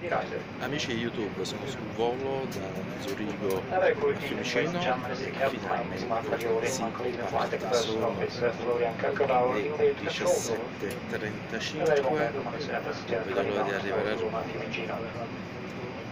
Amici di YouTube, sono sul volo da Zurigo Vabbè, a Fiumicino, finalmente sì, parte, sono le 17:35, non vedo l'ora di arrivare a Roma.